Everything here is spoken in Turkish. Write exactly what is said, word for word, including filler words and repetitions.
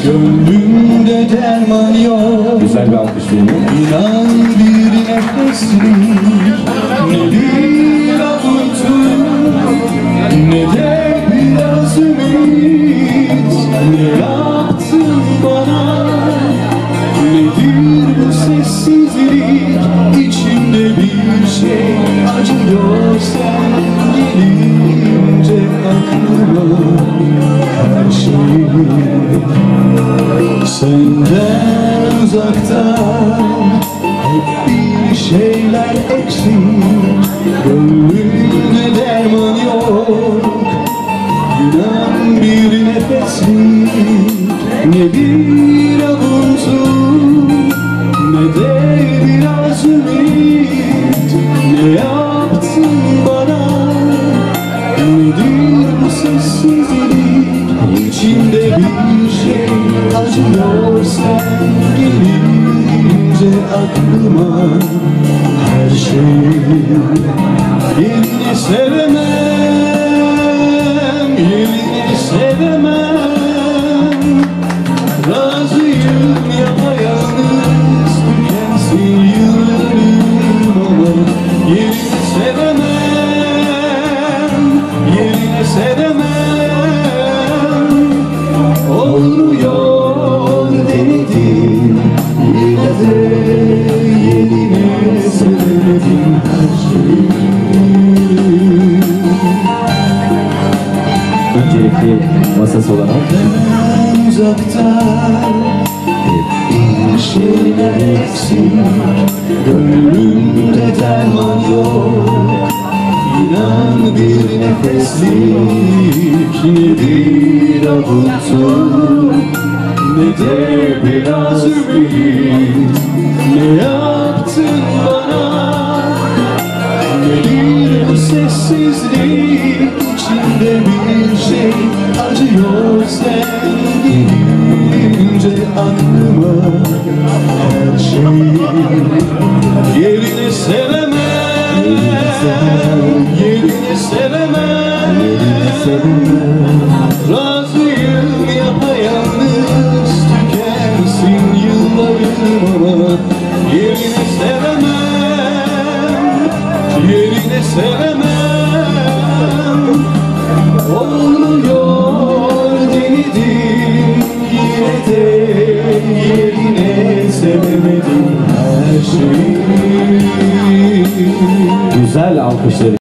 Gönlümde derman yok. Güzel bir alkış değil mi? İnan bir nefeslik, ne bir avuntu, ne de biraz ümit. Ne yaptın bana, nedir bu sessizlik? İçimde bir şey acıyor sen gelince aklıma. Her şey senden uzakta, hep bir şeyler eksik. Gönlümde derman yok. İnan bir nefeslik, ne bir avuntu, ne de biraz ümit. Ne yaptın bana, nedir bu sessizlik? İçimde bir şey acıyor sen gelince aklıma. Her şey yerini sevemem, yerini sevemem. Razıyım yapayalnız tükensin yıllarım ama yerini sevemem, yerini sevemem. Olmuyor denedim, yine de yerine sevemedim her şeyi. Öncelikli masası olarak Benden uzakta, hep bir şeyler eksik. Gönlümde derman yok. İnan bir nefeslik, ne bir avuntu, ne de biraz ümit. Ne yaptın bana, nedir bu sessizlik? İçimde bir şey acıyor sen gelince aklıma. Her şey yerini sevemem, yerini sevemem. Razıyım yapayalnız tükensin yıllarım ama yerini sevemem, yerini sevemem. Olmuyor denedim, yine de yerine sevemedim her şeyi. güzel alkışları